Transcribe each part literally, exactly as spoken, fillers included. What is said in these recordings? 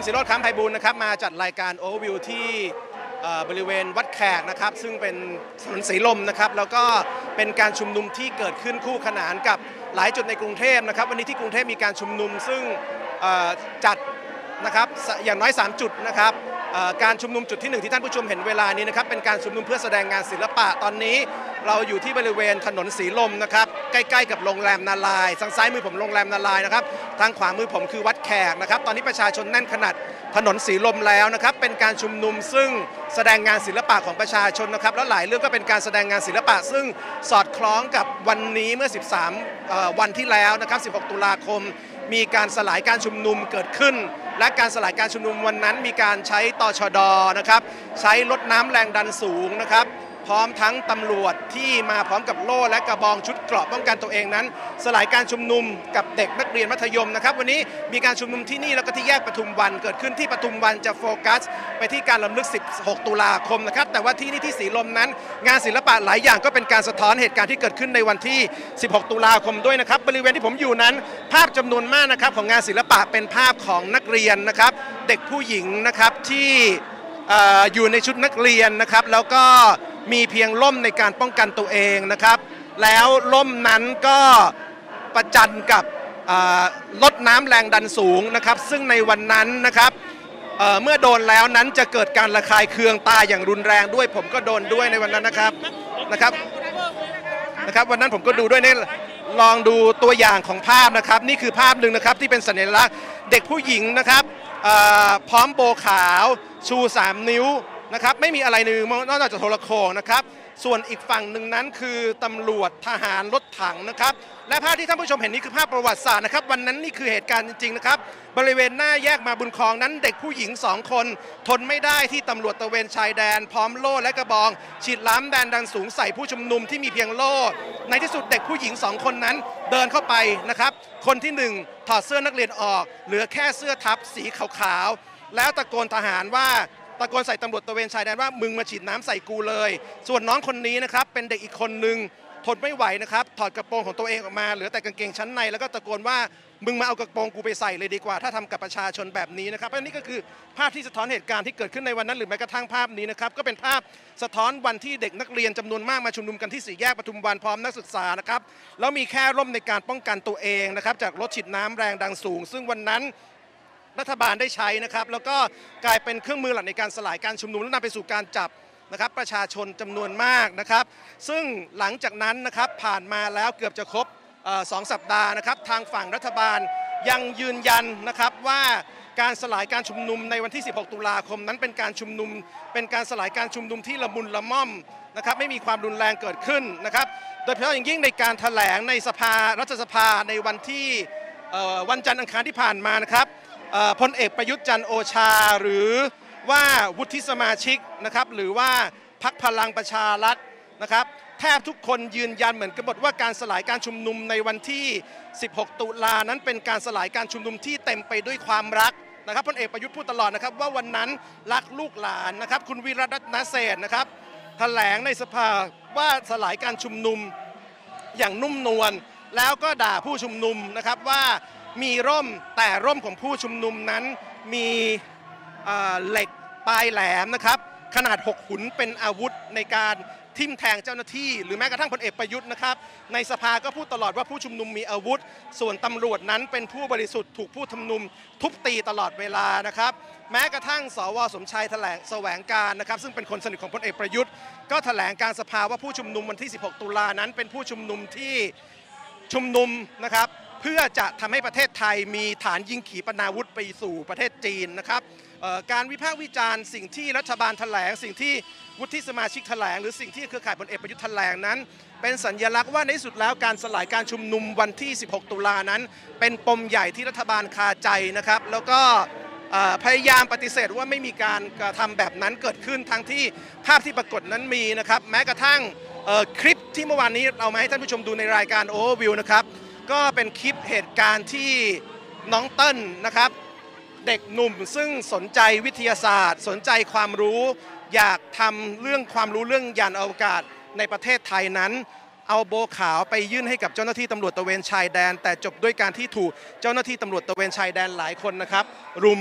ศิโรจน์ ค้ำไพบูลย์นะครับมาจัดรายการโอเวอร์วิวที่บริเวณวัดแขกนะครับซึ่งเป็นถนนสีลมนะครับแล้วก็เป็นการชุมนุมที่เกิดขึ้นคู่ขนานกับหลายจุดในกรุงเทพนะครับวันนี้ที่กรุงเทพมีการชุมนุมซึ่งจัดนะครับอย่างน้อยสามจุดนะครับการชุมนุมจุดที่หนึ่งที่ท่านผู้ชมเห็นเวลานี้นะครับเป็นการชุมนุมเพื่อแสดงงานศิลปะตอนนี้เราอยู่ที่บริเวณถนนสีลมนะครับใกล้ๆกับโรงแรมนาลายทางซ้ายมือผมโรงแรมนาลายนะครับทางขวามือผมคือวัดแขกนะครับตอนนี้ประชาชนแน่นขนาดถนนสีลมแล้วนะครับเป็นการชุมนุมซึ่งแสดงงานศิลปะของประชาชนนะครับแล้วหลายเรื่องก็เป็นการแสดงงานศิลปะซึ่งสอดคล้องกับวันนี้เมื่อสิบสามวันที่แล้วนะครับสิบหกตุลาคมมีการสลายการชุมนุมเกิดขึ้นและการสลายการชุมนุมวันนั้นมีการใช้ตชด.นะครับใช้รถน้ำแรงดันสูงนะครับพร้อมทั้งตำรวจที่มาพร้อมกับโล่และกระบองชุดเกราะป้องกันตัวเองนั้นสลายการชุมนุมกับเด็กนักเรียนมัธยมนะครับวันนี้มีการชุมนุมที่นี่แล้วก็ที่แยกปทุมวันเกิดขึ้นที่ปทุมวันจะโฟกัสไปที่การรำลึกสิบหกตุลาคมนะครับแต่ว่าที่นี่ที่สีลมนั้นงานศิลปะหลายอย่างก็เป็นการสะท้อนเหตุการณ์ที่เกิดขึ้นในวันที่สิบหกตุลาคมด้วยนะครับบริเวณที่ผมอยู่นั้นภาพจำนวนมากนะครับของงานศิลปะเป็นภาพของนักเรียนนะครับเด็กผู้หญิงนะครับที่อยู่ในชุดนักเรียนนะครับแล้วก็มีเพียงล่มในการป้องกันตัวเองนะครับแล้วล่มนั้นก็ประจันกับรถน้ำแรงดันสูงนะครับซึ่งในวันนั้นนะครับ เ, เมื่อโดนแล้วนั้นจะเกิดการระคายเคืองตาอย่างรุนแรงด้วยผมก็โดนด้วยในวันนั้นนะครับนะครับนะครับวันนั้นผมก็ดูด้วยนี่ลองดูตัวอย่างของภาพนะครับนี่คือภาพหนึ่งนะครับที่เป็นสัญลักษณ์เด็กผู้หญิงนะครับพร้อมโบขาวชูสามนิ้วนะครับไม่มีอะไรในมือนอกจากโทรโข่งนะครับส่วนอีกฝั่งหนึ่งนั้นคือตำรวจทหารรถถังนะครับและภาพที่ท่านผู้ชมเห็นนี้คือภาพประวัติศาสตร์นะครับวันนั้นนี่คือเหตุการณ์จริงๆนะครับบริเวณหน้าแยกมาบุญครองนั้นเด็กผู้หญิงสองคนทนไม่ได้ที่ตำรวจตระเวนชายแดนพร้อมโล่และกระบองฉีดล้ำแดนดันสูงใส่ผู้ชุมนุมที่มีเพียงโล่ในที่สุดเด็กผู้หญิงสองคนนั้นเดินเข้าไปนะครับคนที่หนึ่งถอดเสื้อนักเรียนออกเหลือแค่เสื้อทับสีขาวๆแล้วตะโกนทหารว่าตะโกนใส่ตำรวจตระเวนชายแดนว่ามึงมาฉีดน้ำใส่กูเลยส่วนน้องคนนี้นะครับเป็นเด็กอีกคนนึงทนไม่ไหวนะครับถอดกระโปรงของตัวเองออกมาเหลือแต่กางเกงชั้นในแล้วก็ตะโกนว่ามึงมาเอากระโปรงกูไปใส่เลยดีกว่าถ้าทำกับประชาชนแบบนี้นะครับอันนี้ก็คือภาพที่สะท้อนเหตุการณ์ที่เกิดขึ้นในวันนั้นหรือแม้กระทั่งภาพนี้นะครับก็เป็นภาพสะท้อนวันที่เด็กนักเรียนจำนวนมากมาชุมนุมกันที่สี่แยกปทุมวันพร้อมนักศึกษานะครับแล้วมีแค่ร่มในการป้องกันตัวเองนะครับจากรถฉีดน้ำแรงดันสูงซึ่งวันนั้นรัฐบาลได้ใช้นะครับแล้วก็กลายเป็นเครื่องมือหลักในการสลายการชุมนุมและนำไปสู่การจับนะครับประชาชนจำนวนมากนะครับซึ่งหลังจากนั้นนะครับผ่านมาแล้วเกือบจะครบสองสัปดาห์นะครับทางฝั่งรัฐบาลยังยืนยันนะครับว่าการสลายการชุมนุมในวันที่สิบหกตุลาคมนั้นเป็นการชุมนุมเป็นการสลายการชุมนุมที่ละมุนละม่อมนะครับไม่มีความรุนแรงเกิดขึ้นนะครับโดยเฉพาะอย่างยิ่งในการแถลงในสภารัฐสภาในวันที่วันจันทร์อังคารที่ผ่านมานะครับพลเอกประยุทธ์จันทร์โอชาหรือว่าวุฒิสมาชิกนะครับหรือว่าพรรคพลังประชารัฐนะครับแทบทุกคนยืนยันเหมือนกันหมดว่าการสลายการชุมนุมในวันที่สิบหกตุลานั้นเป็นการสลายการชุมนุมที่เต็มไปด้วยความรักนะครับพลเอกประยุทธ์พูดตลอดนะครับว่าวันนั้นรักลูกหลานนะครับคุณวีรรัตนเศรษฐ์นะครับแถลงในสภาว่าสลายการชุมนุมอย่างนุ่มนวลแล้วก็ด่าผู้ชุมนุมนะครับว่ามีร่มแต่ร่มของผู้ชุมนุมนั้นมีเหล็กปลายแหลมนะครับขนาดหกหุนเป็นอาวุธในการทิ่มแทงเจ้าหน้าที่หรือแม้กระทั่งพลเอกประยุทธ์นะครับในสภาก็พูดตลอดว่าผู้ชุมนุมมีอาวุธส่วนตำรวจนั้นเป็นผู้บริสุทธิ์ถูกผู้ชุมนุมทุบตีตลอดเวลานะครับแม้กระทั่งสวสมชัยแถลงแสวงการนะครับซึ่งเป็นคนสนิทของพลเอกประยุทธ์ก็แถลงการสภาว่าผู้ชุมนุมวันที่สิบหกตุลานั้นเป็นผู้ชุมนุมที่ชุมนุมนะครับเพื่อจะทำให้ประเทศไทยมีฐานยิงขีปนาวุธไปสู่ประเทศจีนนะครับการวิพากษ์วิจารณ์สิ่งที่รัฐบาลแถลงสิ่งที่วุฒิสมาชิกแถลงหรือสิ่งที่เครือข่ายพลเอกประยุทธ์แถลงนั้นเป็นสัญลักษณ์ว่าในที่สุดแล้วการสลายการชุมนุมวันที่สิบหกตุลานั้นเป็นปมใหญ่ที่รัฐบาลคาใจนะครับแล้วก็พยายามปฏิเสธว่าไม่มีการกระทำแบบนั้นเกิดขึ้นทั้งที่ภาพที่ปรากฏนั้นมีนะครับแม้กระทั่งคลิปที่เมื่อวานนี้เรามาให้ท่านผู้ชมดูในรายการโอเวอร์วิวนะครับก็เป็นคลิปเหตุการณ์ที่น้องเติ้ลนะครับเด็กหนุ่มซึ่งสนใจวิทยาศาสตร์สนใจความรู้อยากทำเรื่องความรู้เรื่องยานอวกาศในประเทศไทยนั้นเอาโบขาวไปยื่นให้กับเจ้าหน้าที่ตำรวจตระเวนชายแดนแต่จบด้วยการที่ถูกเจ้าหน้าที่ตำรวจตระเวนชายแดนหลายคนนะครับรุม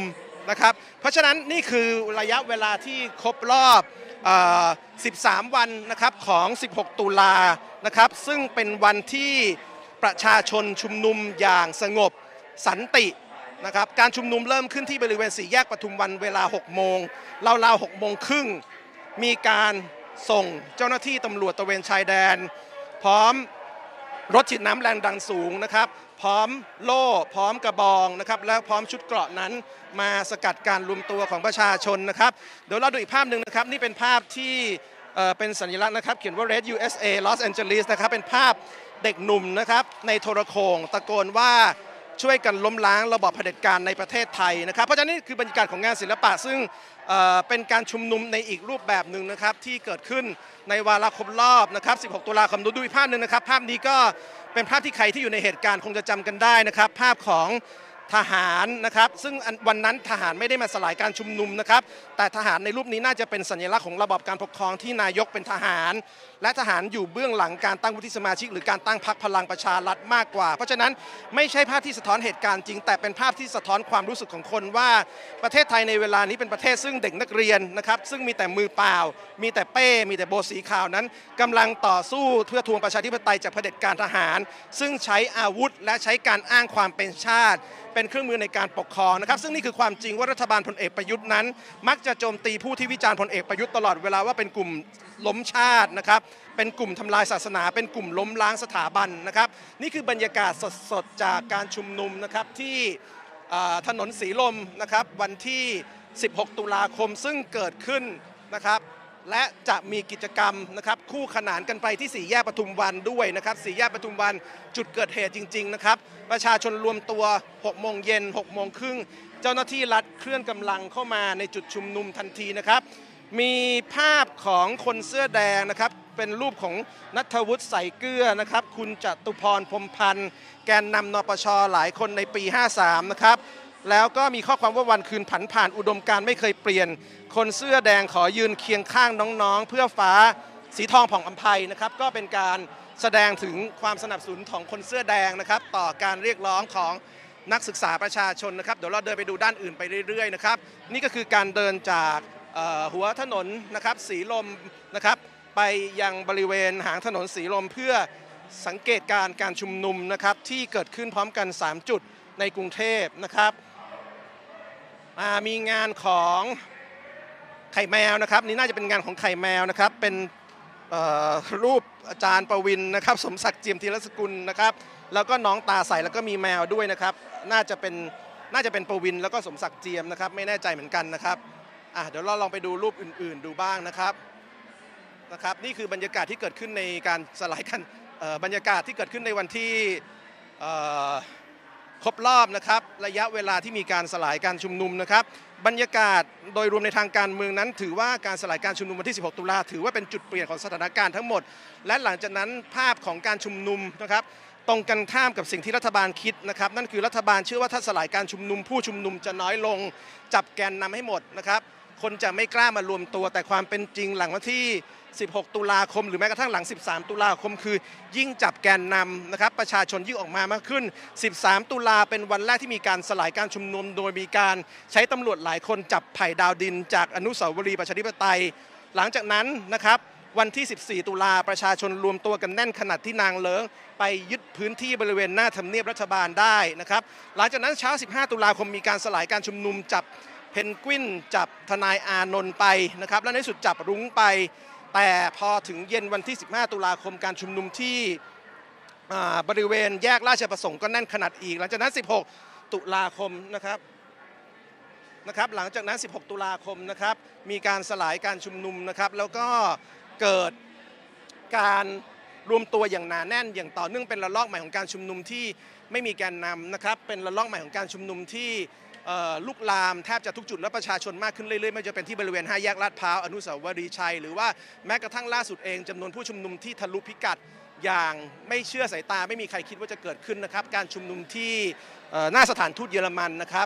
นะครับเพราะฉะนั้นนี่คือระยะเวลาที่ครบรอบสิบสามวันนะครับของสิบหกตุลานะครับซึ่งเป็นวันที่ประชาชนชุมนุมอย่างสงบสันตินะครับการชุมนุมเริ่มขึ้นที่บริเวณสี่แยกปทุมวันเวลาหกโมงราวๆหกโมงครึ่งมีการส่งเจ้าหน้าที่ตำรวจตระเวนชายแดนพร้อมรถฉีดน้ำแรงดันสูงนะครับพร้อมโล่พร้อมกระบองนะครับและพร้อมชุดเกราะนั้นมาสกัดการรวมตัวของประชาชนนะครับเดี๋ยวเราดูอีกภาพหนึ่งนะครับนี่เป็นภาพที่เอ่อเป็นสัญลักษณ์นะครับเขียนว่า Red ยู เอส เอ Los Angeles นะครับเป็นภาพเด็กหนุ่มนะครับในโทรโข่งตะโกนว่าช่วยกันล้มล้างระบอบเผด็จการในประเทศไทยนะครับเพราะฉะนั้นนี่คือบรรยากาศของงานศิลปะซึ่งเอ่อเป็นการชุมนุมในอีกรูปแบบหนึ่งนะครับที่เกิดขึ้นในวาระครบรอบนะครับสิบหกตุลาคมดูดูอีกภาพหนึ่งนะครับภาพนี้ก็เป็นภาพที่ใครที่อยู่ในเหตุการณ์คงจะจำกันได้นะครับภาพของทหารนะครับซึ่งวันนั้นทหารไม่ได้มาสลายการชุมนุมนะครับแต่ทหารในรูปนี้น่าจะเป็นสัญลักษณ์ของระบอบการปกครองที่นายกเป็นทหารและทหารอยู่เบื้องหลังการตั้งวุฒิสมาชิกหรือการตั้งพรรคพลังประชารัฐมากกว่าเพราะฉะนั้นไม่ใช่ภาพที่สะท้อนเหตุการณ์จริงแต่เป็นภาพที่สะท้อนความรู้สึกของคนว่าประเทศไทยในเวลานี้เป็นประเทศซึ่งเด็กนักเรียนนะครับซึ่งมีแต่มือเปล่ามีแต่เป้มีแต่โบสีขาวนั้นกำลังต่อสู้เพื่อทวงประชาธิปไตยจากเผด็จการทหารซึ่งใช้อาวุธและใช้การอ้างความเป็นชาติเป็นเครื่องมือในการปกครองนะครับซึ่งนี่คือความจริงว่ารัฐบาลพลเอกประยุทธ์นั้นมักจะโจมตีผู้ที่วิจารณ์พลเอกประยุทธ์ตลอดเวลาว่าเป็นกลุ่มล้มชาตินะครับเป็นกลุ่มทำลายศาสนาเป็นกลุ่มล้มล้างสถาบันนะครับนี่คือบรรยากาศสดๆจากการชุมนุมนะครับที่ถนนสีลมนะครับวันที่สิบหกตุลาคมซึ่งเกิดขึ้นนะครับและจะมีกิจกรรมนะครับคู่ขนานกันไปที่สี่แยกปทุมวันด้วยนะครับสี่แยกปทุมวันจุดเกิดเหตุจริงๆนะครับประชาชนรวมตัวหกโมงเย็นหกโมงครึ่งเจ้าหน้าที่รัฐเคลื่อนกำลังเข้ามาในจุดชุมนุมทันทีนะครับมีภาพของคนเสื้อแดงนะครับเป็นรูปของณัฐวุฒิใส่เกลือนะครับคุณจตุพรพรหมพันธ์แกนนำนปช.หลายคนในปีห้าสามนะครับแล้วก็มีข้อความว่าวันคืนผันผ่านอุดมการณ์ไม่เคยเปลี่ยนคนเสื้อแดงขอยืนเคียงข้างน้องๆเพื่อฟ้าสีทองผ่องอัมไพนะครับก็เป็นการแสดงถึงความสนับสนุนของคนเสื้อแดงนะครับต่อการเรียกร้องของนักศึกษาประชาชนนะครับเดี๋ยวเราเดินไปดูด้านอื่นไปเรื่อยๆนะครับนี่ก็คือการเดินจากหัวถนนนะครับสีลมนะครับไปยังบริเวณหางถนนสีลมเพื่อสังเกตการการชุมนุมนะครับที่เกิดขึ้นพร้อมกันสามจุดในกรุงเทพนะครับมีงานของไข่แมวนะครับนี่น่าจะเป็นงานของไข่แมวนะครับเป็นรูปอาจารย์ประวินนะครับสมศักดิ์เจียมธีรสกุลนะครับแล้วก็น้องตาใสแล้วก็มีแมวด้วยนะครับน่าจะเป็นน่าจะเป็นประวินแล้วก็สมศักดิ์เจียมนะครับไม่แน่ใจเหมือนกันนะครับอ่ะเดี๋ยวเราลองไปดูรูปอื่นๆดูบ้างนะครับนะครับนี่คือบรรยากาศที่เกิดขึ้นในการสลายกันบรรยากาศที่เกิดขึ้นในวันที่ครบรอบนะครับระยะเวลาที่มีการสลายการชุมนุมนะครับบรรยากาศโดยรวมในทางการเมืองนั้นถือว่าการสลายการชุมนุมวันที่สิบหกตุลาถือว่าเป็นจุดเปลี่ยนของสถานการณ์ทั้งหมดและหลังจากนั้นภาพของการชุมนุมนะครับตรงกันข้ามกับสิ่งที่รัฐบาลคิดนะครับนั่นคือรัฐบาลเชื่อว่าถ้าสลายการชุมนุมผู้ชุมนุมจะน้อยลงจับแกนนำให้หมดนะครับคนจะไม่กล้ามารวมตัวแต่ความเป็นจริงหลังวันที่สิบหกตุลาคมหรือแม้กระทั่งหลังสิบสามตุลาคมคือยิ่งจับแกนนำนะครับประชาชนยิ่งออกมามากขึ้นสิบสามตุลาเป็นวันแรกที่มีการสลายการชุมนุมโดยมีการใช้ตำรวจหลายคนจับไผ่ดาวดินจากอนุสาวรีย์ประชาธิปไตยหลังจากนั้นนะครับวันที่สิบสี่ตุลาประชาชนรวมตัวกันแน่นขนาดที่นางเลิ้งไปยึดพื้นที่บริเวณหน้าทำเนียบรัฐบาลได้นะครับหลังจากนั้นเช้าสิบห้าตุลาคมมีการสลายการชุมนุมจับเพนกวินจับทนายอานนท์ไปนะครับและในที่สุดจับรุ้งไปแต่พอถึงเย็นวันที่สิบห้าตุลาคมการชุมนุมที่บริเวณแยกราชประสงค์ก็แน่นขนาดอีกหลังจากนั้นสิบหกตุลาคมนะครับนะครับหลังจากนั้นสิบหกตุลาคมนะครับมีการสลายการชุมนุมนะครับแล้วก็เกิดการรวมตัวอย่างหนาแน่นอย่างต่อเนื่องเป็นระลอกใหม่ของการชุมนุมที่ไม่มีแกนนำนะครับเป็นระลอกใหม่ของการชุมนุมที่ลุกลามแทบจะทุกจุดและประชาชนมากขึ้นเรื่อยๆไม่ว่าจะเป็นที่บริเวณห้าแยกลาดพร้าวอนุสาวรีย์ชัยหรือว่าแม้กระทั่งล่าสุดเองจำนวนผู้ชุมนุมที่ทะลุพิกัดอย่างไม่เชื่อสายตาไม่มีใครคิดว่าจะเกิดขึ้นนะครับการชุมนุมที่หน้าสถานทูตเยอรมันนะครับ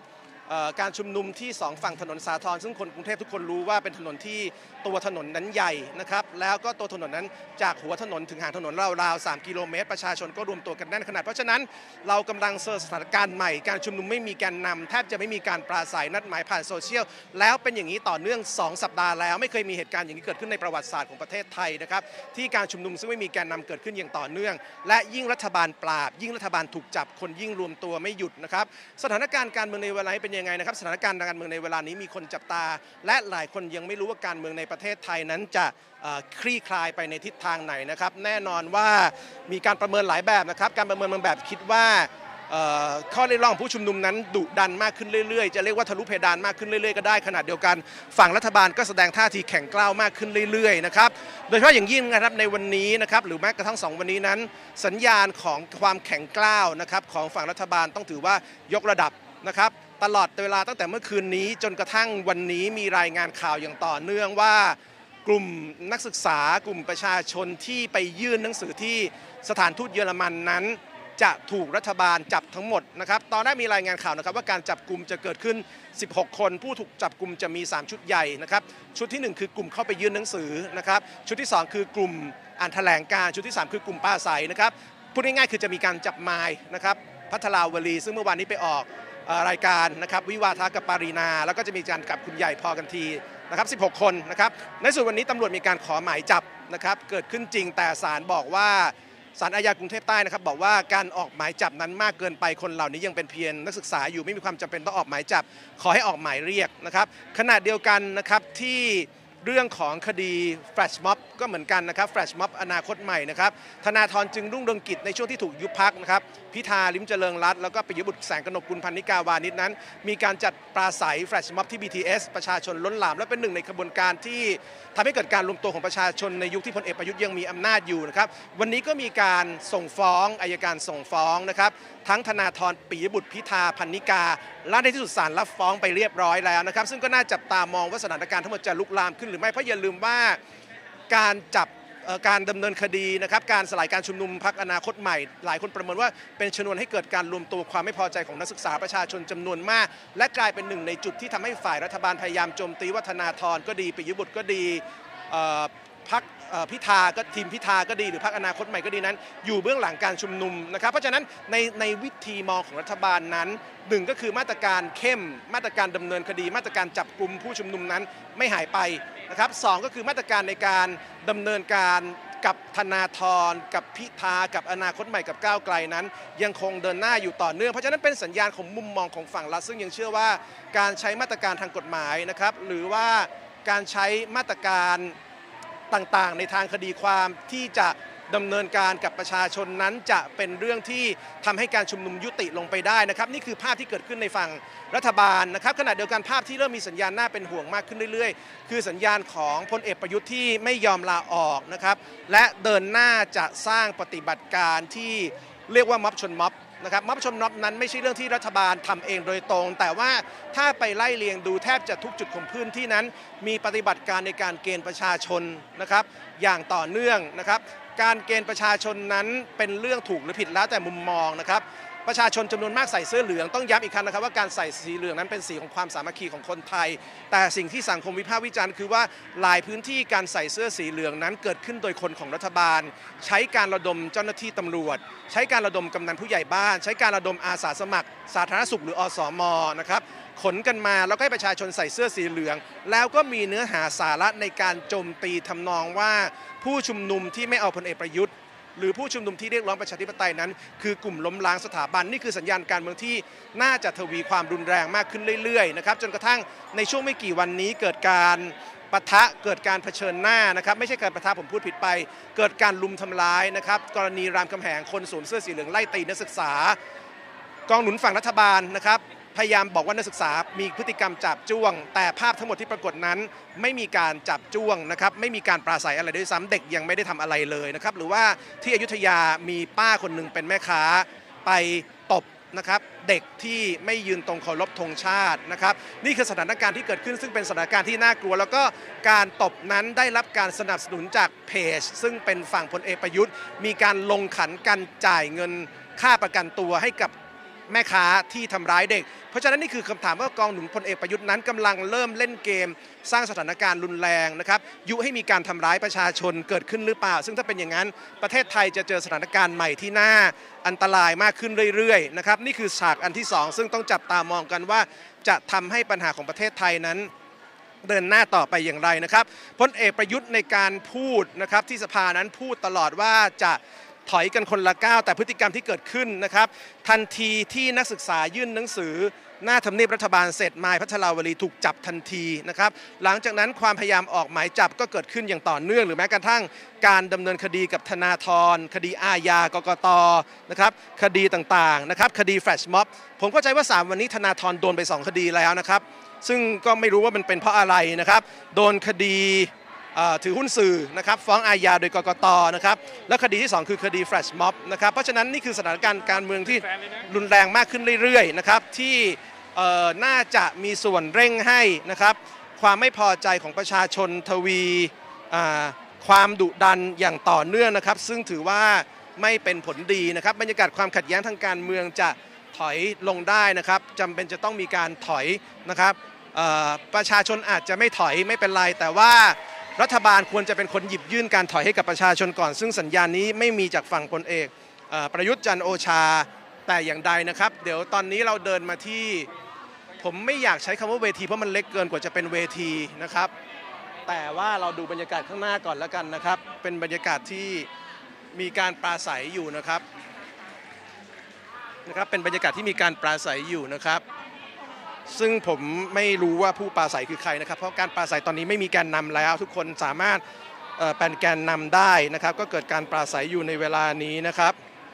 การชุมนุมที่สองฝั่งถนนสาทรซึ่งคนกรุงเทพทุกคนรู้ว่าเป็นถนนที่ตัวถนนนั้นใหญ่นะครับแล้วก็ตัวถนนนั้นจากหัวถนนถึงหางถนนราวๆสามกิโลเมตรประชาชนก็รวมตัวกันแน่นขนาดเพราะฉะนั้นเรากำลังเจอสถานการณ์ใหม่การชุมนุมไม่มีแกนนำแทบจะไม่มีการปราศัยนัดหมายผ่านโซเชียลแล้วเป็นอย่างนี้ต่อเนื่องสองสัปดาห์แล้วไม่เคยมีเหตุการณ์อย่างนี้เกิดขึ้นในประวัติศาสตร์ของประเทศไทยนะครับที่การชุมนุมซึ่งไม่มีแกนนำเกิดขึ้นอย่างต่อเนื่องและยิ่งรัฐบาลปราบยิ่งรัฐบาลถูกจับคนยิ่งรวมตัวไม่หยุดนะครับสถานการณ์การเมืองในเวลานี้เป็นยังไงนะครับสถานการณ์การเมืองในเวลานี้มีคนจับตาและหลายคนยังไม่รู้ว่าการเมืองในประเทศไทยนั้นจะคลี่คลายไปในทิศทางไหนนะครับแน่นอนว่ามีการประเมินหลายแบบนะครับการประเมินบางแบบคิดว่าข้อเรียกร้องของผู้ชุมนุมนั้นดุดันมากขึ้นเรื่อยๆจะเรียกว่าทะลุเพดานมากขึ้นเรื่อยๆก็ได้ขณะเดียวกันฝั่งรัฐบาลก็แสดงท่าทีแข็งกร้าวมากขึ้นเรื่อยๆนะครับโดยเฉพาะอย่างยิ่งนะครับในวันนี้นะครับหรือแม้กระทั่งสองวันนี้นั้นสัญญาณของความแข็งกร้าวนะครับของฝั่งรัฐบาลต้องถือว่ายกระดับนะครับตลอดเวลาตั้งแต่เมื่อคืนนี้จนกระทั่งวันนี้มีรายงานข่าวอย่างต่อเนื่องว่ากลุ่มนักศึกษากลุ่มประชาชนที่ไปยื่นหนังสือที่สถานทูตเยอรมันนั้นจะถูกรัฐบาลจับทั้งหมดนะครับตอนแรกมีรายงานข่าวนะครับว่าการจับกลุ่มจะเกิดขึ้นสิบหกคนผู้ถูกจับกลุ่มจะมีสามชุดใหญ่นะครับชุดที่หนึ่งคือกลุ่มเข้าไปยื่นหนังสือนะครับชุดที่สองคือกลุ่มอ่านแถลงการชุดที่สามคือกลุ่มปราศัยนะครับพูดง่ายๆคือจะมีการจับไม้นะครับพัทราวลีซึ่งเมื่อวานนี้ไปออกรายการนะครับวิวาทะกับปารีนาแล้วก็จะมีการกับคุณใหญ่พอกันทีนะครับสิบหกคนนะครับในส่วนวันนี้ตำรวจมีการขอหมายจับนะครับเกิดขึ้นจริงแต่ศาลบอกว่าศาลอาญากรุงเทพใต้นะครับบอกว่าการออกหมายจับนั้นมากเกินไปคนเหล่านี้ยังเป็นเพียงนักศึกษาอยู่ไม่มีความจำเป็นต้องออกหมายจับขอให้ออกหมายเรียกนะครับขณะเดียวกันนะครับที่เรื่องของคดีแฟลชม็อบก็เหมือนกันนะครับแฟลชม็อบอนาคตใหม่นะครับธนาธรจึงรุ่งเรืองกิจในช่วงที่ถูกยุบพรรคนะครับพิธาลิ้มเจริญรัตน์แล้วก็ปิยบุตรแสงกนกกุลพันนิกาวานิชนั้นมีการจัดปราศัยแฟลชม็อบที่ บี ที เอส ประชาชนล้นหลามและเป็นหนึ่งในกระบวนการที่ทำให้เกิดการรวมตัวของประชาชนในยุคที่พลเอกประยุทธ์ยังมีอำนาจอยู่นะครับวันนี้ก็มีการส่งฟ้องอัยการส่งฟ้องนะครับทั้งธนาธรปิยบุตรพิธาพันนิกาและในที่สุดศาลรับฟ้องไปเรียบร้อยแล้วนะครับซึ่งก็น่าจับตามองว่าสถานการณ์ทั้งหมดจะลุกลามขึ้นหรือไม่เพราะอย่าลืมว่าการจับการดำเนินคดีนะครับการสลายการชุมนุมพรรคอนาคตใหม่หลายคนประเมินว่าเป็นชนวนให้เกิดการรวมตัวความไม่พอใจของนักศึกษาประชาชนจำนวนมากและกลายเป็นหนึ่งในจุดที่ทำให้ฝ่ายรัฐบาลพยายามโจมตีว่าธนาธรก็ดีปิยบุตรก็ดีพรรคพิธาก็ทีมพิธาก็ดีหรือพรรคอนาคตใหม่ก็ดีนั้นอยู่เบื้องหลังการชุมนุมนะครับเพราะฉะนั้นในในวิธีมองของรัฐบาลนั้นหนึ่งก็คือมาตรการเข้มมาตรการดำเนินคดีมาตรการจับกลุ่มผู้ชุมนุมนั้นไม่หายไปนะครับสองก็คือมาตรการในการดำเนินการกับธนาธรกับพิธากับอนาคตใหม่กับก้าวไกลนั้นยังคงเดินหน้าอยู่ต่อเนื่องเพราะฉะนั้นเป็นสัญญาณของมุมมองของฝั่งรัฐซึ่งยังเชื่อว่าการใช้มาตรการทางกฎหมายนะครับหรือว่าการใช้มาตรการต่างๆในทางคดีความที่จะดำเนินการกับประชาชนนั้นจะเป็นเรื่องที่ทำให้การชุมนุมยุติลงไปได้นะครับนี่คือภาพที่เกิดขึ้นในฝั่งรัฐบาลนะครับขณะเดียวกันภาพที่เริ่มมีสัญญาณน่าเป็นห่วงมากขึ้นเรื่อยๆคือสัญญาณของพลเอกประยุทธ์ที่ไม่ยอมลาออกนะครับและเดินหน้าจะสร้างปฏิบัติการที่เรียกว่าม็อบชนม็อบนะครับม็อบชนม็อบนั้นไม่ใช่เรื่องที่รัฐบาลทำเองโดยตรงแต่ว่าถ้าไปไล่เลียงดูแทบจะทุกจุดของพื้นที่นั้นมีปฏิบัติการในการเกณฑ์ประชาชนนะครับอย่างต่อเนื่องนะครับการเกณฑ์ประชาชนนั้นเป็นเรื่องถูกหรือผิดแล้วแต่มุมมองนะครับประชาชนจำนวนมากใส่เสื้อเหลืองต้องย้ำอีกครั้งนะครับว่าการใส่สีเหลืองนั้นเป็นสีของความสามัคคีของคนไทยแต่สิ่งที่สังคมวิพากษ์วิจารณ์คือว่าหลายพื้นที่การใส่เสื้อสีเหลืองนั้นเกิดขึ้นโดยคนของรัฐบาลใช้การระดมเจ้าหน้าที่ตำรวจใช้การระดมกำนันผู้ใหญ่บ้านใช้การระดมอาสาสมัครสาธารณสุขหรืออสม.นะครับขนกันมาแล้วก็ให้ประชาชนใส่เสื้อสีเหลืองแล้วก็มีเนื้อหาสาระในการโจมตีทำนองว่าผู้ชุมนุมที่ไม่เอาพลเอกประยุทธ์หรือผู้ชุมนุมที่เรียกร้องประชาธิปไตยนั้นคือกลุ่มล้มล้างสถาบันนี่คือสัญญาณการเมืองที่น่าจะทวีความรุนแรงมากขึ้นเรื่อยๆนะครับจนกระทั่งในช่วงไม่กี่วันนี้เกิดการปะทะเกิดการเผชิญหน้านะครับไม่ใช่การปะทะผมพูดผิดไปเกิดการลุมทำร้ายนะครับกรณีรามคำแหงคนสวมเสื้อสีเหลืองไล่ตีนักศึกษากองหนุนฝั่งรัฐบาลนะครับพยายามบอกว่านักศึกษามีพฤติกรรมจับจ้วงแต่ภาพทั้งหมดที่ปรากฏนั้นไม่มีการจับจ้วงนะครับไม่มีการปราศัยอะไรด้วยซ้ำเด็กยังไม่ได้ทำอะไรเลยนะครับหรือว่าที่อยุธยามีป้าคนหนึ่งเป็นแม่ค้าไปตบนะครับเด็กที่ไม่ยืนตรงเคารพธงชาตินะครับนี่คือสถานการณ์ที่เกิดขึ้นซึ่งเป็นสถานการณ์ที่น่ากลัวแล้วก็การตบนั้นได้รับการสนับสนุนจากเพจซึ่งเป็นฝั่งพลเอกประยุทธ์มีการลงขันกันจ่ายเงินค่าประกันตัวให้กับแม่ค้าที่ทำร้ายเด็กเพราะฉะนั้นนี่คือคำถามว่ากองหนุนพลเอกประยุทธ์นั้นกำลังเริ่มเล่นเกมสร้างสถานการณ์รุนแรงนะครับยุให้มีการทำร้ายประชาชนเกิดขึ้นหรือเปล่าซึ่งถ้าเป็นอย่างนั้นประเทศไทยจะเจอสถานการณ์ใหม่ที่น่าอันตรายมากขึ้นเรื่อยๆนะครับนี่คือฉากอันที่สองซึ่งต้องจับตามองกันว่าจะทำให้ปัญหาของประเทศไทยนั้นเดินหน้าต่อไปอย่างไรนะครับพลเอกประยุทธ์ในการพูดนะครับที่สภานั้นพูดตลอดว่าจะถอยกันคนละก้าวแต่พฤติกรรมที่เกิดขึ้นนะครับทันทีที่นักศึกษายื่นหนังสือหน้าทำเนียบรัฐบาลเสร็จมายพัทราวลีถูกจับทันทีนะครับหลังจากนั้นความพยายามออกหมายจับก็เกิดขึ้นอย่างต่อเนื่องหรือแม้กระทั่งการดำเนินคดีกับธนาธรคดีอาญากกตนะครับคดีต่างๆนะครับคดีแฟลชม็อบผมเข้าใจว่าสามวันนี้ธนาธรโดนไปสองคดีแล้วนะครับซึ่งก็ไม่รู้ว่ามันเป็นเพราะอะไรนะครับโดนคดีถือหุ้นสื่อนะครับฟ้องอาญาโดยกกตนะครับและคดีที่สองคือคดีแฟลชม็อบนะครับเพราะฉะนั้นนี่คือสถานการณ์การเมืองที่รุนแรงมากขึ้นเรื่อยๆนะครับที่น่าจะมีส่วนเร่งให้นะครับความไม่พอใจของประชาชนทวีความดุดันอย่างต่อเนื่องนะครับซึ่งถือว่าไม่เป็นผลดีนะครับบรรยากาศความขัดแย้งทางการเมืองจะถอยลงได้นะครับจำเป็นจะต้องมีการถอยนะครับประชาชนอาจจะไม่ถอยไม่เป็นไรแต่ว่ารัฐบาลควรจะเป็นคนหยิบยื่นการถอยให้กับประชาชนก่อนซึ่งสัญญาณนี้ไม่มีจากฝั่งพลเอกประยุทธ์จันทร์โอชาแต่อย่างใดนะครับเดี๋ยวตอนนี้เราเดินมาที่ผมไม่อยากใช้คำว่าเวทีเพราะมันเล็กเกินกว่าจะเป็นเวทีนะครับแต่ว่าเราดูบรรยากาศข้างหน้าก่อนแล้วกันนะครับเป็นบรรยากาศที่มีการปราศัยอยู่นะครับนะครับเป็นบรรยากาศที่มีการปราศัยอยู่นะครับซึ่งผมไม่รู้ว่าผู้ปราศัยคือใครนะครับเพราะการปราศัยตอนนี้ไม่มีแกนนำแล้วทุกคนสามารถเป็นแกนนำได้นะครับก็เกิดการปราศัยอยู่ในเวลานี้นะครับ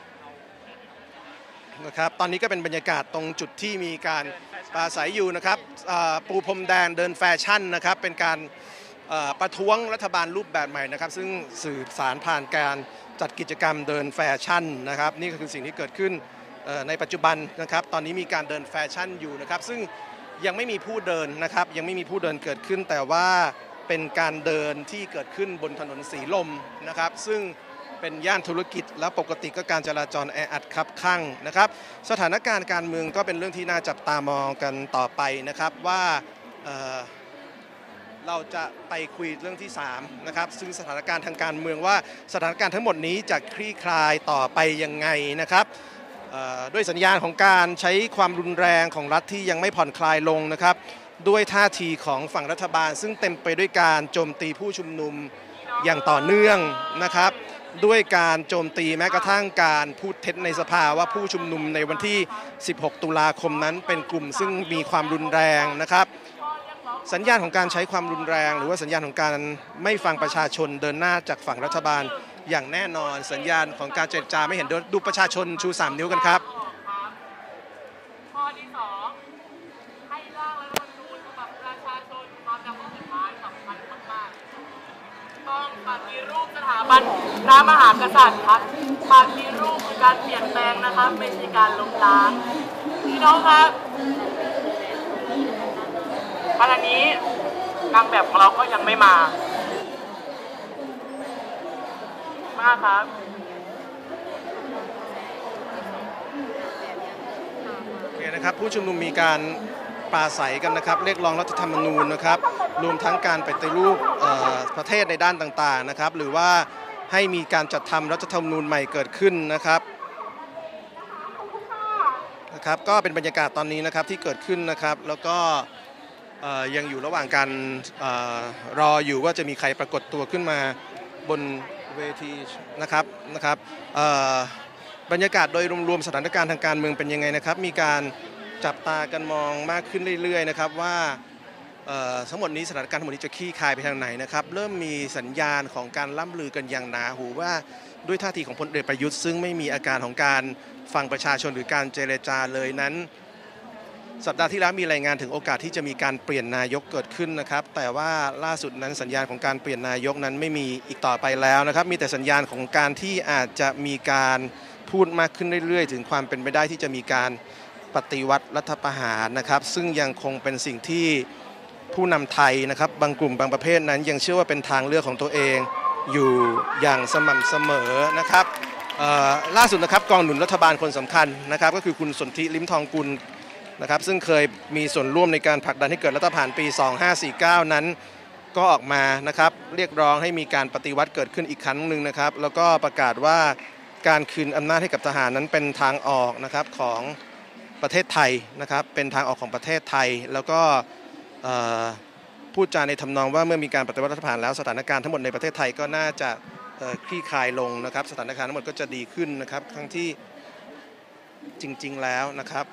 นะครับตอนนี้ก็เป็นบรรยากาศตรงจุดที่มีการปราศัยอยู่นะครับปูพรมแดงเดินแฟชั่นนะครับเป็นการประท้วงรัฐบาลรูปแบบใหม่นะครับซึ่งสื่อสารผ่านการจัดกิจกรรมเดินแฟชั่นนะครับนี่ก็คือสิ่งที่เกิดขึ้นในปัจจุบันนะครับตอนนี้มีการเดินแฟชั่นอยู่นะครับซึ่งยังไม่มีผู้เดินนะครับยังไม่มีผู้เดินเกิดขึ้นแต่ว่าเป็นการเดินที่เกิดขึ้นบนถนนสีลมนะครับซึ่งเป็นย่านธุรกิจแล้วปกติก็การจราจรแออัดคับข้างนะครับสถานการณ์การเมืองก็เป็นเรื่องที่น่าจับตามองกันต่อไปนะครับว่าเอ่อเราจะไปคุยเรื่องที่สามนะครับซึ่งสถานการณ์ทางการเมืองว่าสถานการณ์ทั้งหมดนี้จะคลี่คลายต่อไปยังไงนะครับด้วยสัญญาณของการใช้ความรุนแรงของรัฐที่ยังไม่ผ่อนคลายลงนะครับด้วยท่าทีของฝั่งรัฐบาลซึ่งเต็มไปด้วยการโจมตีผู้ชุมนุมอย่างต่อเนื่องนะครับด้วยการโจมตีแม้กระทั่งการพูดเท็จในสภาว่าผู้ชุมนุมในวันที่สิบหกตุลาคมนั้นเป็นกลุ่มซึ่งมีความรุนแรงนะครับสัญญาณของการใช้ความรุนแรงหรือว่าสัญญาณของการไม่ฟังประชาชนเดินหน้าจากฝั่งรัฐบาลอย่างแน่นอนสัญญาณของการเจรจาไม่เห็นด้วยดูประชาชนชูสามนิ้วกันครับข้อที่สองให้ร่างรัฐธรรมนูญฉบับประชาชนความจำเป็นหมายสำคัญมากๆต้องปฏิรูปสถาบันพระมหากษัตริย์ครับปฏิรูปคือการเปลี่ยนแปลงนะครับไม่ใช่การล้มล้างพี่น้องครับขณะนี้นางแบบของเราก็ยังไม่มามาครับโอเคนะครับผู้ชุมนุมมีการปราศัยกันนะครับเรียกร้องรัฐธรรมนูญนะครับรวมทั้งการปฏิรูปประเทศในด้านต่างๆนะครับหรือว่าให้มีการจัดทำรัฐธรรมนูญใหม่เกิดขึ้นนะครับนะครับก็เป็นบรรยากาศตอนนี้นะครับที่เกิดขึ้นนะครับแล้วก็ยังอยู่ระหว่างการรออยู่ว่าจะมีใครปรากฏตัวขึ้นมาบนเวทีนะครับนะครับบรรยากาศโดยรวมๆสถานการณ์ทางการเมืองเป็นยังไงนะครับมีการจับตากันมองมากขึ้นเรื่อยๆนะครับว่าทั้งหมดนี้สถานการณ์ทั้งหมดนี้จะคลี่คลายไปทางไหนนะครับเริ่มมีสัญญาณของการล่ำลือกันอย่างหนาหูว่าด้วยท่าทีของพลเอกประยุทธ์ซึ่งไม่มีอาการของการฟังประชาชนหรือการเจรจาเลยนั้นสัปดาห์ที่แล้วมีรายงานถึงโอกาสที่จะมีการเปลี่ยนนายกเกิดขึ้นนะครับแต่ว่าล่าสุดนั้นสัญญาณของการเปลี่ยนนายกนั้นไม่มีอีกต่อไปแล้วนะครับมีแต่สัญญาณของการที่อาจจะมีการพูดมากขึ้นเรื่อยๆถึงความเป็นไปได้ที่จะมีการปฏิวัติรัฐประหารนะครับซึ่งยังคงเป็นสิ่งที่ผู้นำไทยนะครับบางกลุ่มบางประเภทนั้นยังเชื่อว่าเป็นทางเลือกของตัวเองอยู่อย่างสม่ำเสมอนะครับล่าสุดนะครับกองหนุนรัฐบาลคนสำคัญนะครับก็คือคุณสนธิลิ้มทองกุลนะครับซึ่งเคยมีส่วนร่วมในการผลักดันให้เกิดรัฐประหารปีสองห้าสี่เก้านั้นก็ออกมานะครับเรียกร้องให้มีการปฏิวัติเกิดขึ้นอีกครั้งหนึ่งนะครับแล้วก็ประกาศว่าการคืนอำนาจให้กับทหารนั้นเป็นทางออกนะครับของประเทศไทยนะครับเป็นทางออกของประเทศไทยแล้วก็พูดจาในทำนองว่าเมื่อมีการปฏิวัติรัฐประหารแล้วสถานการณ์ทั้งหมดในประเทศไทยก็น่าจะคลี่คลายลงนะครับสถานการณ์ทั้งหมดก็จะดีขึ้นนะครับทั้งที่จริงๆแล้วนะครับ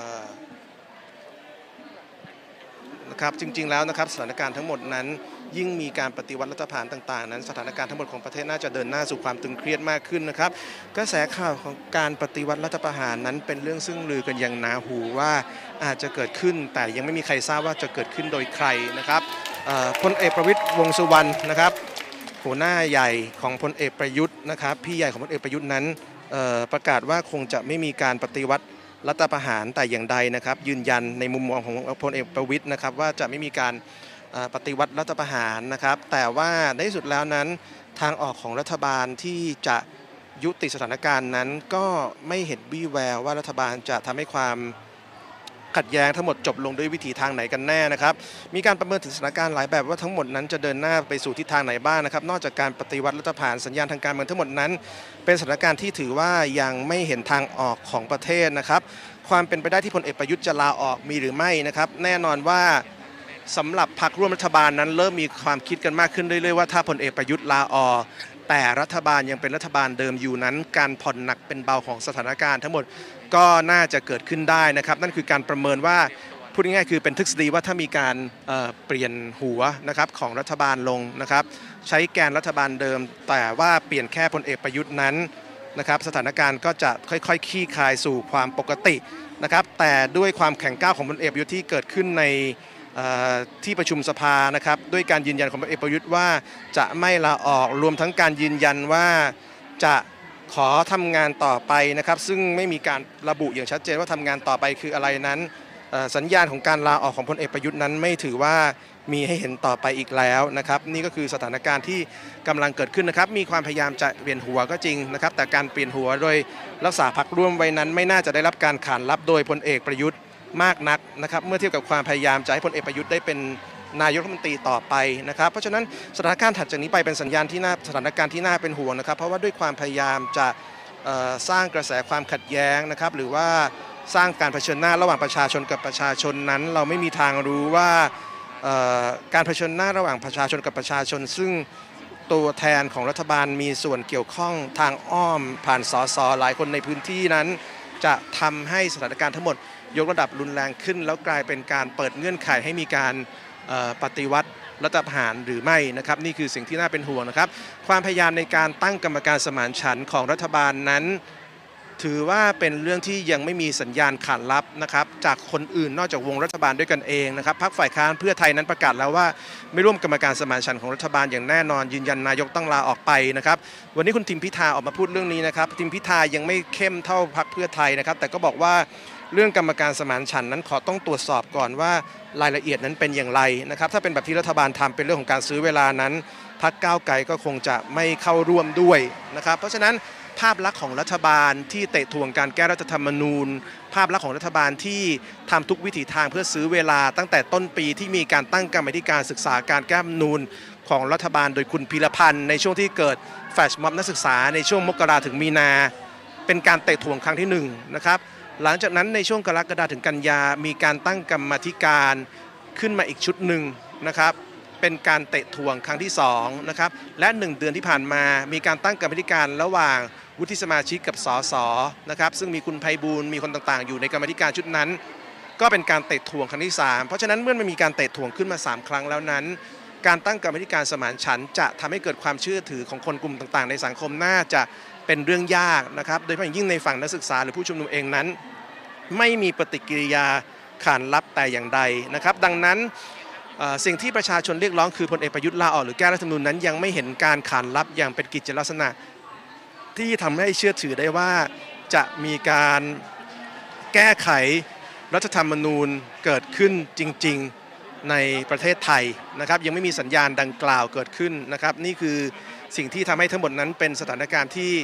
นะครับจริงๆแล้วนะครับสถานการณ์ทั้งหมดนั้นยิ่งมีการปฏิวัติรัฐประหารต่างๆนั้นสถานการณ์ทั้งหมดของประเทศน่าจะเดินหน้าสู่ความตึงเครียดมากขึ้นนะครับกระแสข่าวของการปฏิวัติรัฐประหารนั้นเป็นเรื่องซึ่งลือกันอย่างหนาหูว่าอาจจะเกิดขึ้นแต่ยังไม่มีใครทราบว่าจะเกิดขึ้นโดยใครนะครับพลเอกประวิตรวงษ์สุวรรณนะครับหัวหน้าใหญ่ของพลเอกประยุทธ์นะครับพี่ใหญ่ของพลเอกประยุทธ์นั้นประกาศว่าคงจะไม่มีการปฏิวัติรัฐประหารแต่อย่างใดนะครับยืนยันในมุมมองของพลเอกประวิตรนะครับว่าจะไม่มีการปฏิวัติรัฐประหารนะครับแต่ว่าในที่สุดแล้วนั้นทางออกของรัฐบาลที่จะยุติสถานการณ์นั้นก็ไม่เห็นวี่แววว่ารัฐบาลจะทำให้ความขัดแย้งทั้งหมดจบลงด้วยวิธีทางไหนกันแน่นะครับมีการประเมินถึงสถานการณ์หลายแบบว่าทั้งหมดนั้นจะเดินหน้าไปสู่ทิศทางไหนบ้างนะครับนอกจากการปฏิวัติรัฐประหารสัญญาณทางการเมืองทั้งหมดนั้นเป็นสถานการณ์ที่ถือว่ายังไม่เห็นทางออกของประเทศนะครับความเป็นไปได้ที่พลเอกประยุทธ์จะลาออกมีหรือไม่นะครับแน่นอนว่าสำหรับพรรคร่วมรัฐบาลนั้นเริ่มมีความคิดกันมากขึ้นเรื่อยๆว่าถ้าพลเอกประยุทธ์ลาออกแต่รัฐบาลยังเป็นรัฐบาลเดิมอยู่นั้นการผ่อนหนักเป็นเบาของสถานการณ์ทั้งหมดก็น่าจะเกิดขึ้นได้นะครับนั่นคือการประเมินว่าพูดง่ายๆคือเป็นทฤษฎีว่าถ้ามีการเเปลี่ยนหัวนะครับของรัฐบาลลงนะครับใช้แกนรัฐบาลเดิมแต่ว่าเปลี่ยนแค่พลเอกประยุทธ์นั้นนะครับสถานการณ์ก็จะค่อยๆคลี่คลายสู่ความปกตินะครับแต่ด้วยความแข็งก้าวของพลเอกประยุทธ์ที่เกิดขึ้นในที่ประชุมสภานะครับด้วยการยืนยันของพลเอกประยุทธ์ว่าจะไม่ลาออกรวมทั้งการยืนยันว่าจะขอทำงานต่อไปนะครับซึ่งไม่มีการระบุอย่างชัดเจนว่าทำงานต่อไปคืออะไรนั้นสัญญาณของการลาออกของพลเอกประยุทธ์นั้นไม่ถือว่ามีให้เห็นต่อไปอีกแล้วนะครับนี่ก็คือสถานการณ์ที่กำลังเกิดขึ้นนะครับมีความพยายามจะเปลี่ยนหัวก็จริงนะครับแต่การเปลี่ยนหัวโดยรักษาพรรคร่วมไว้นั้นไม่น่าจะได้รับการขานรับโดยพลเอกประยุทธ์มากนักนะครับเมื่อเทียบกับความพยายามจะให้พลเอกประยุทธ์ได้เป็นนายกรัฐมนตรีต่อไปนะครับเพราะฉะนั้นสถานการณ์ถัดจากนี้ไปเป็นสัญญาณที่น่าสถานการณ์ที่น่าเป็นห่วงนะครับเพราะว่าด้วยความพยายามจะสร้างกระแสความขัดแย้งนะครับหรือว่าสร้างการเผชิญหน้าระหว่างประชาชนกับประชาชนนั้นเราไม่มีทางรู้ว่าการเผชิญหน้าระหว่างประชาชนกับประชาชนซึ่งตัวแทนของรัฐบาลมีส่วนเกี่ยวข้องทางอ้อมผ่านสสหลายคนในพื้นที่นั้นจะทำให้สถานการณ์ทั้งหมดยกระดับรุนแรงขึ้นแล้วกลายเป็นการเปิดเงื่อนไขให้มีการปฏิวัติรัฐประหารหรือไม่นะครับนี่คือสิ่งที่น่าเป็นห่วงนะครับความพยายามในการตั้งกรรมการสมานฉันท์ของรัฐบาลนั้นถือว่าเป็นเรื่องที่ยังไม่มีสัญญาณขานรับนะครับจากคนอื่นนอกจากวงรัฐบาลด้วยกันเองนะครับพรรคฝ่ายค้านเพื่อไทยนั้นประกาศแล้วว่าไม่ร่วมกรรมการสมานฉันท์ของรัฐบาลอย่างแน่นอนยืนยันนายกต้องลาออกไปนะครับวันนี้คุณทิมพิธาออกมาพูดเรื่องนี้นะครับทิมพิธายังไม่เข้มเท่าพรรคเพื่อไทยนะครับแต่ก็บอกว่าเรื่องกรรมการสมานฉันท์นั้นขอต้องตรวจสอบก่อนว่ารายละเอียดนั้นเป็นอย่างไรนะครับถ้าเป็นแบบที่รัฐบาลทำเป็นเรื่องของการซื้อเวลานั้นพรรคก้าวไกลก็คงจะไม่เข้าร่วมด้วยนะครับเพราะฉะนั้นภาพลักษณ์ของรัฐบาลที่เตะถ่วงการแก้รัฐธรรมนูญภาพลักษณ์ของรัฐบาลที่ทำทุกวิถีทางเพื่อซื้อเวลาตั้งแต่ต้นปีที่มีการตั้งกรรมการศึกษาการแก้รัฐธรรมนูญของรัฐบาลโดยคุณพีรพันธ์ในช่วงที่เกิดแฟลชม็อบนักศึกษาในช่วงมกราถึงมีนาเป็นการเตะถ่วงครั้งที่หนึ่งนะครับหลังจากนั้นในช่วงกรกฎาคมถึงกันยามีการตั้งกรรมการขึ้นมาอีกชุดหนึ่งนะครับเป็นการเตะถ่วงครั้งที่สองนะครับและหนึ่งเดือนที่ผ่านมามีการตั้งกรรมการระหว่างวุฒิสมาชิกกับสสนะครับซึ่งมีคุณไพบูลย์มีคนต่างๆอยู่ในกรรมการชุดนั้นก็เป็นการเตะถ่วงครั้งที่สามเพราะฉะนั้นเมื่อมันมีการเตะถ่วงขึ้นมาสามครั้งแล้วนั้นการตั้งกรรมการสมานฉันท์จะทำให้เกิดความเชื่อถือของคนกลุ่มต่างๆในสังคมน่าจะเป็นเรื่องยากนะครับโดยเฉพาะยิ่งในฝั่งนักศึกษาหรือผู้ชุมนุมเองนั้นไม่มีปฏิกิริยาขานรับแต่อย่างใดนะครับดังนั้นสิ่งที่ประชาชนเรียกร้องคือพลเอกประยุทธ์ลาออกหรือแก้รัฐธรรมนูญนั้นยังไม่เห็นการขานรับอย่างเป็นกิจลักษณะที่ทำให้เชื่อถือได้ว่าจะมีการแก้ไขรัฐธรรมนูญเกิดขึ้นจริงๆในประเทศไทยนะครับยังไม่มีสัญญาณดังกล่าวเกิดขึ้นนะครับนี่คือสิ่งที่ทำให้ทั้งหมดนั้นเป็นสถานการณ์ที่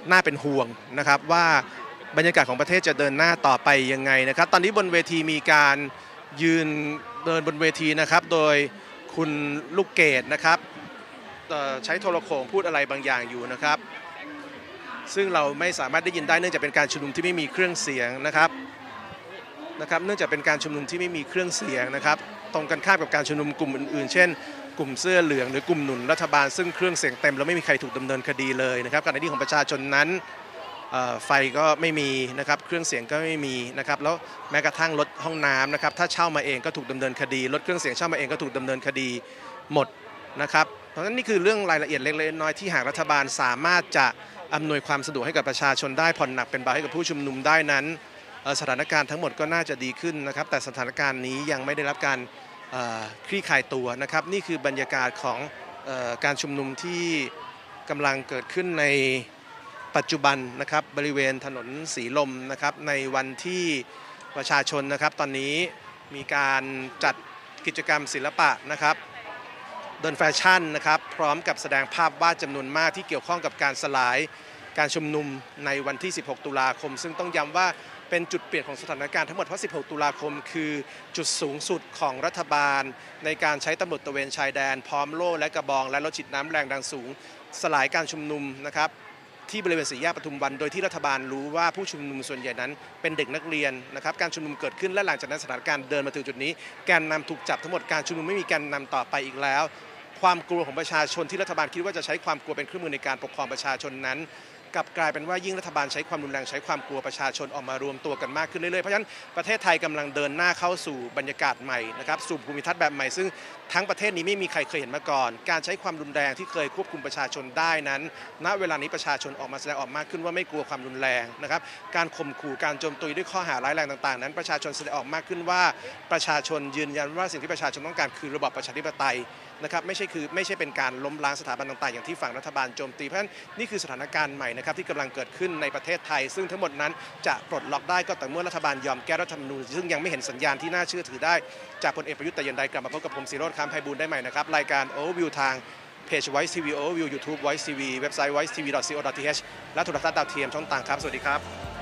น่าเป็นห่วงนะครับว่าบรรยากาศของประเทศจะเดินหน้าต่อไปยังไงนะครับตอนนี้บนเวทีมีการยืนเดินบนเวทีนะครับโดยคุณลูกเกดนะครับใช้โทรโข่งพูดอะไรบางอย่างอยู่นะครับซึ่งเราไม่สามารถได้ยินได้เนื่องจากเป็นการชุมนุมที่ไม่มีเครื่องเสียงนะครับนะครับเนื่องจากเป็นการชุมนุมที่ไม่มีเครื่องเสียงนะครับตรงกันข้ามกับการชุมนุมกลุ่มอื่นๆเช่นกลุ่มเสื้อเหลืองหรือกลุ่มหนุนรัฐบาลซึ่งเครื่องเสียงเต็มแล้วไม่มีใครถูกดำเนินคดีเลยนะครับขณะที่ของประชาชนนั้นไฟก็ไม่มีนะครับเครื่องเสียงก็ไม่มีนะครับแล้วแม้กระทั่งรถห้องน้ำนะครับถ้าเช่ามาเองก็ถูกดำเนินคดีรถเครื่องเสียงเช่ามาเองก็ถูกดำเนินคดีหมดนะครับเพราะฉะนั้นนี่คือเรื่องรายละเอียดเล็กๆน้อยๆที่หากรัฐบาลสามารถจะอำนวยความสะดวกให้กับประชาชนได้ผ่อนหนักเป็นเบาให้กับผู้ชุมนุมได้นั้นสถานการณ์ทั้งหมดก็น่าจะดีขึ้นนะครับแต่สถานการณ์นี้ยังไม่ได้รับการคลี่คลายตัวนะครับนี่คือบรรยากาศของการชุมนุมที่กำลังเกิดขึ้นในปัจจุบันนะครับบริเวณถนนสีลมนะครับในวันที่ประชาชนนะครับตอนนี้มีการจัดกิจกรรมศิลปะนะครับเดินแฟชั่นนะครับพร้อมกับแสดงภาพวาดจำนวนมากที่เกี่ยวข้องกับการสลายการชุมนุมในวันที่สิบหกตุลาคมซึ่งต้องย้ำว่าเป็นจุดเปลี่ยนของสถานการณ์ทั้งหมดเพราะสิบหกตุลาคมคือจุดสูงสุดของรัฐบาลในการใช้ตำรวจตระเวนชายแดนพร้อมโล่และกระบองและรถฉีดน้ำแรงดันสูงสลายการชุมนุมนะครับที่บริเวณสี่แยกปทุมวันโดยที่รัฐบาลรู้ว่าผู้ชุมนุมส่วนใหญ่นั้นเป็นเด็กนักเรียนนะครับการชุมนุมเกิดขึ้นและหลังจากนั้นสถานการณ์เดินมาถึงจุดนี้แกนนำถูกจับทั้งหมดการชุมนุมไม่มีแกนนำต่อไปอีกแล้วความกลัวของประชาชนที่รัฐบาลคิดว่าจะใช้ความกลัวเป็นเครื่องมือในการปกครองประชาชนนั้นกลับกลายเป็นว่ายิ่งรัฐบาลใช้ความรุนแรงใช้ความกลัวประชาชนออกมารวมตัวกันมากขึ้นเรื่อยๆเพราะฉะนั้นประเทศไทยกำลังเดินหน้าเข้าสู่บรรยากาศใหม่นะครับสู่ภูมิทัศน์แบบใหม่ซึ่งทั้งประเทศนี้ไม่มีใครเคยเห็นมาก่อนการใช้ความรุนแรงที่เคยควบคุมประชาชนได้นั้นณเวลานี้ประชาชนออกมาแสดงออกมากขึ้นว่าไม่กลัวความรุนแรงนะครับการข่มขู่การโจมตีด้วยข้อหาร้ายแรงต่างๆนั้นประชาชนแสดงออกมากขึ้นว่าประชาชนยืนยันว่าสิ่งที่ประชาชนต้องการคือระบอบประชาธิปไตยนะครับไม่ใช่คือไม่ใช่เป็นการล้มล้างสถาบันต่างๆอย่างที่ฝั่งรัฐบาลโจมตีเพราะฉะนั้นนี่คือสถานการณ์ใหม่นะครับที่กำลังเกิดขึ้นในประเทศไทยซึ่งทั้งหมดนั้นจะปลดล็อกได้ก็แต่เมื่อรัฐบาลยอมแก้รัฐธรรมนูญซึ่งยังไม่เห็นสัญญาณที่น่าเชื่อถือได้จากพลเอกประยุทธ์แต่อย่างใดกลับมาพบกับผมศิโรจน์ คำไพบูลย์ได้ใหม่นะครับรายการ Overview ทางเพจ Voice ที วี Overview YouTube Voice ที วี เว็บไซต์ voice t v dot co dot th และโทรทัศน์ดาวเทียมช่องต่างครับสวัสดีครับ